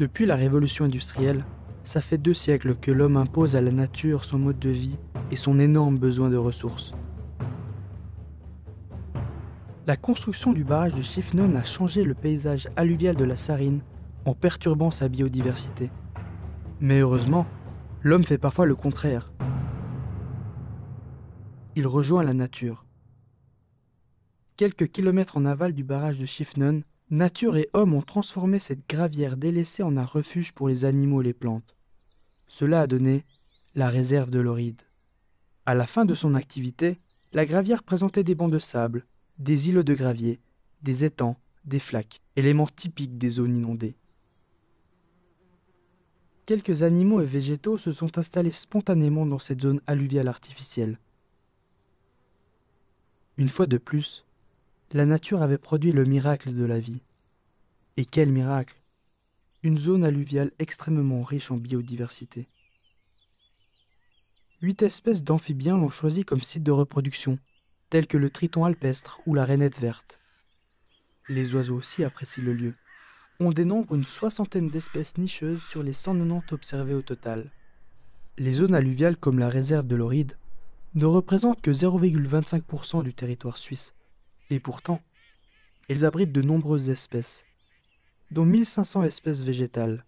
Depuis la révolution industrielle, ça fait 2 siècles que l'homme impose à la nature son mode de vie et son énorme besoin de ressources. La construction du barrage de Chiefnon a changé le paysage alluvial de la Sarine en perturbant sa biodiversité. Mais heureusement, l'homme fait parfois le contraire. Il rejoint la nature. Quelques kilomètres en aval du barrage de Chiefnon, nature et hommes ont transformé cette gravière délaissée en un refuge pour les animaux et les plantes. Cela a donné la réserve de l'Oride. À la fin de son activité, la gravière présentait des bancs de sable, des îlots de gravier, des étangs, des flaques, éléments typiques des zones inondées. Quelques animaux et végétaux se sont installés spontanément dans cette zone alluviale artificielle. Une fois de plus, la nature avait produit le miracle de la vie. Et quel miracle! Une zone alluviale extrêmement riche en biodiversité. 8 espèces d'amphibiens l'ont choisi comme site de reproduction, tels que le triton alpestre ou la rainette verte. Les oiseaux aussi apprécient le lieu. On dénombre une 60aine d'espèces nicheuses sur les 190 observées au total. Les zones alluviales comme la réserve de l'Oride ne représentent que 0,25% du territoire suisse. Et pourtant, elles abritent de nombreuses espèces, dont 1500 espèces végétales.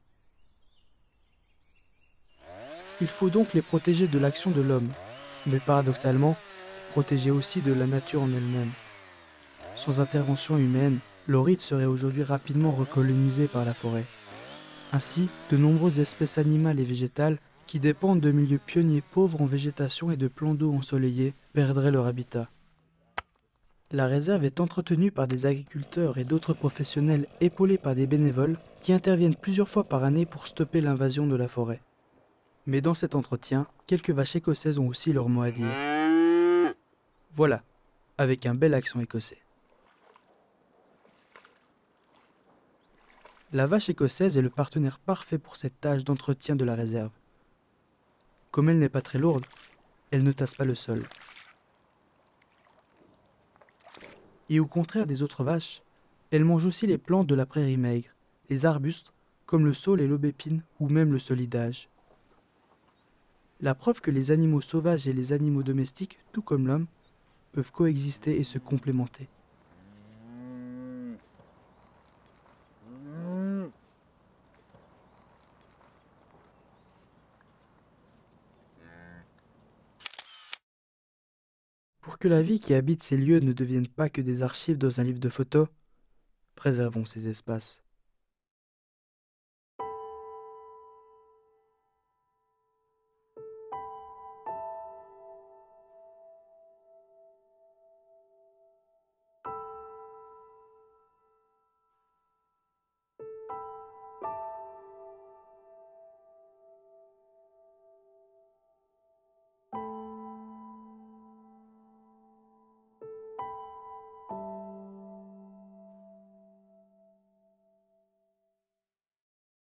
Il faut donc les protéger de l'action de l'homme, mais paradoxalement, protéger aussi de la nature en elle-même. Sans intervention humaine, l'Oride serait aujourd'hui rapidement recolonisée par la forêt. Ainsi, de nombreuses espèces animales et végétales qui dépendent de milieux pionniers pauvres en végétation et de plans d'eau ensoleillés perdraient leur habitat. La réserve est entretenue par des agriculteurs et d'autres professionnels épaulés par des bénévoles qui interviennent plusieurs fois par année pour stopper l'invasion de la forêt. Mais dans cet entretien, quelques vaches écossaises ont aussi leur mot à dire. Voilà, avec un bel accent écossais. La vache écossaise est le partenaire parfait pour cette tâche d'entretien de la réserve. Comme elle n'est pas très lourde, elle ne tasse pas le sol. Et au contraire des autres vaches, elle mange aussi les plantes de la prairie maigre, les arbustes comme le saule et l'aubépine ou même le solidage. La preuve que les animaux sauvages et les animaux domestiques, tout comme l'homme, peuvent coexister et se complémenter. Pour que la vie qui habite ces lieux ne devienne pas que des archives dans un livre de photos, préservons ces espaces.